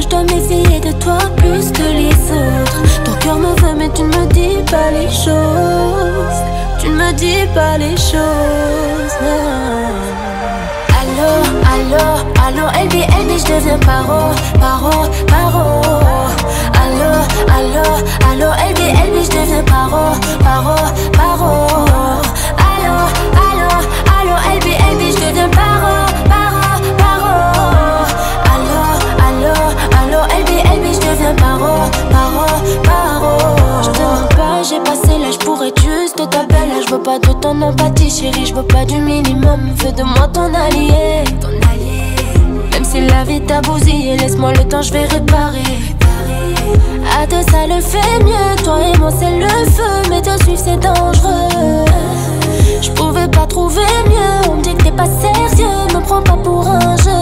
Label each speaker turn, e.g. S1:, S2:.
S1: dois méfier de toi plus que les autres. Ton cœur me veut mais tu ne me dis pas les choses. Tu ne me dis pas les choses, non. Allô, allô, LB, je deviens paro. Allô, LB, je deviens paro. Allô, LB, je deviens paro. Allô, LB, je deviens paro. Je te mens pas, j'ai passé l'âge pour être juste ta belle. Je veux pas de ton empathie, chérie, je veux pas du minimum. Fais de moi ton allié. Même si la vie t'a bousillé, laisse-moi le temps, je vais réparer. À deux ça le fait mieux, toi et moi c'est le feu. Mais te suivre c'est dangereux. Je pouvais pas trouver mieux, on me dit que t'es pas sérieux. Me prends pas pour un jeu.